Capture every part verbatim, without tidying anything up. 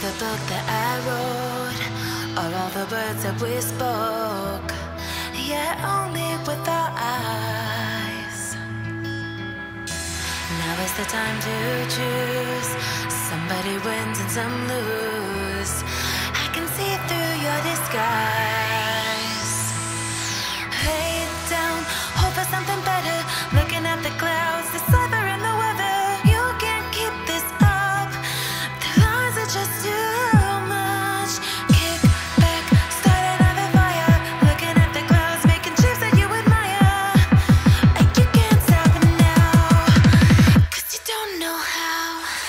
the book that I wrote, or all the words that we spoke, yet only with our eyes. Now is the time to choose. Somebody wins and some lose. I can see through your disguise. Head down, hope for something better. Looking at the clouds, the sliver in the weather. You can't keep this up. The lies are just too much. Kick back, start another fire. Looking at the clouds, making shapes that you admire. And you can't stop it now, 'cause you don't know how.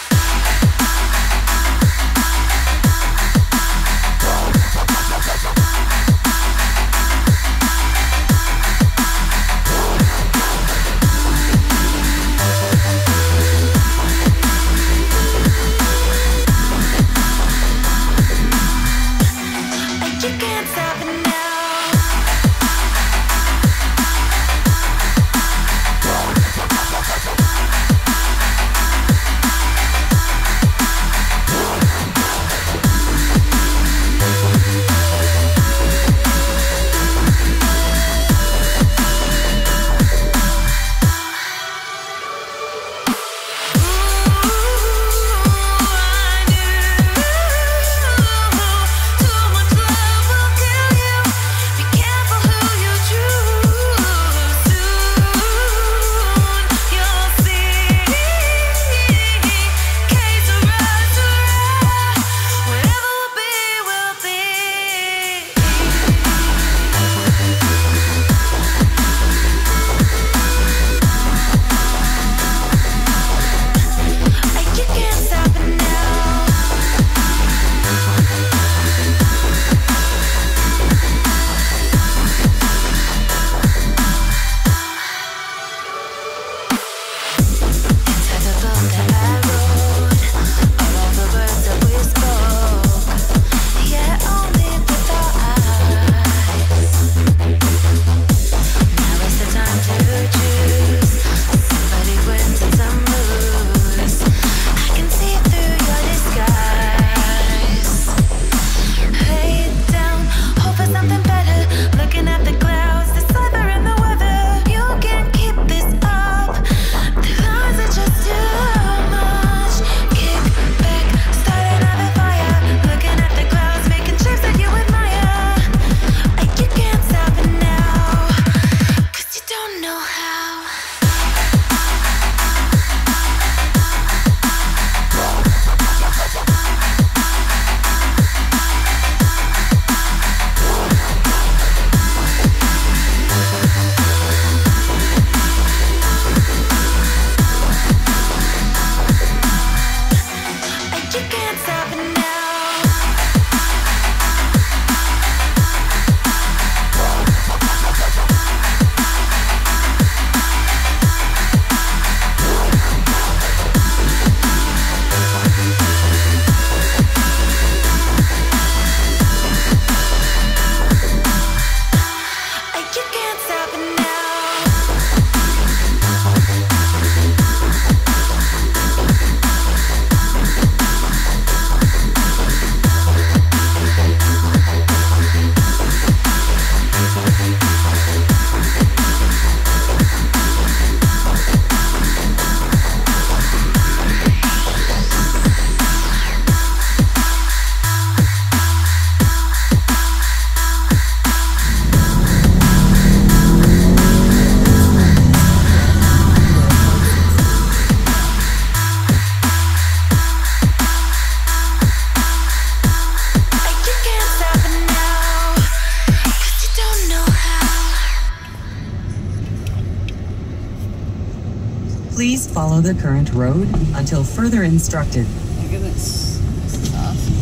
You can't stop it now. Please follow the current road until further instructed. My goodness, this is awesome.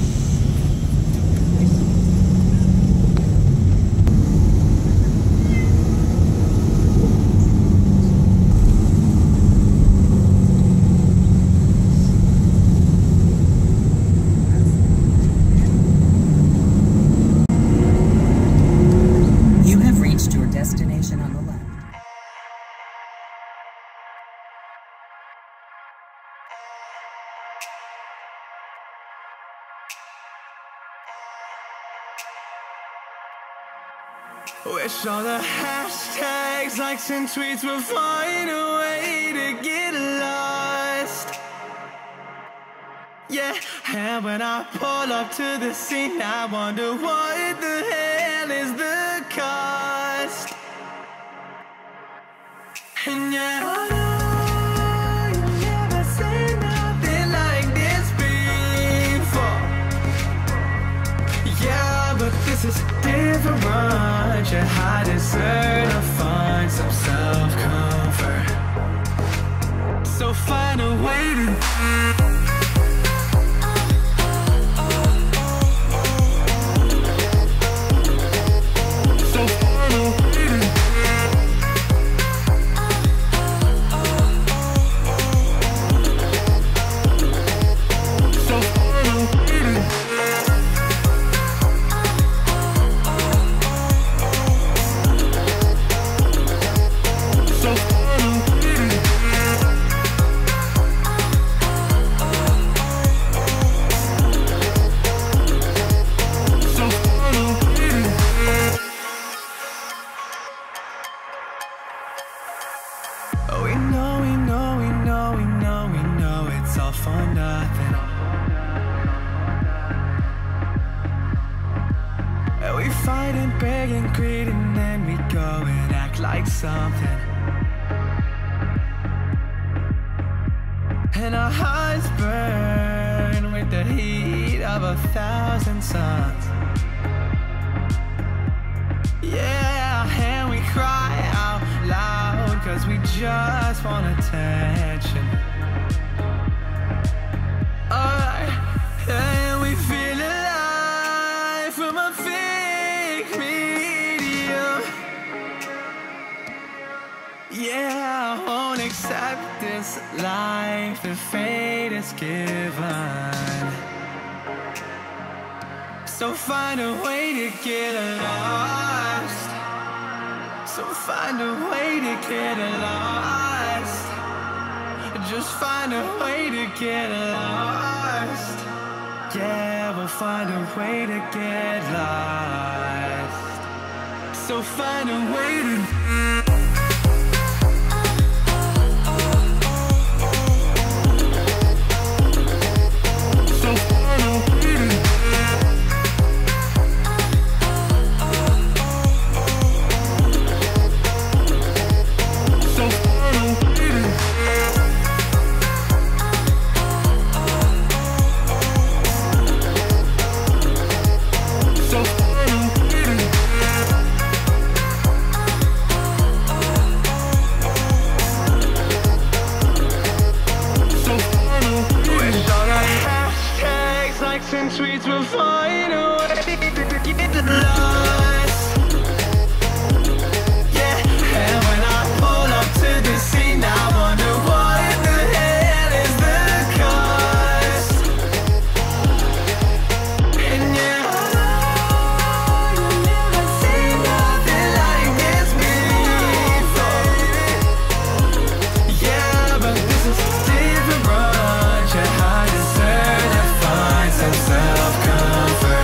You have reached your destination on the left. Wish all the hashtags, likes, and tweets would find a way to get lost. Yeah, and when I pull up to the scene, I wonder what the hell is the cost. And yeah, I know you've never seen nothing like this before. Yeah, but this is different. I deserve to find some self-comfort. So find a way to something, and our hearts burn with the heat of a thousand suns. Yeah, and we cry out loud cause we just want attention. Alright, and we feel alive from a fake medium. Yeah, I won't accept this life that fate is given. So find a way to get lost. So find a way to get lost. Just find a way to get lost. Yeah, we'll find a way to get lost. So find a way to and tweets will find a way to get lost. Yeah, and when I pull up to the scene, I wonder what the hell is the cost. And yeah, I know you've never seen nothing like this before. Yeah, but this is different, yeah, I deserve to find some self-comfort.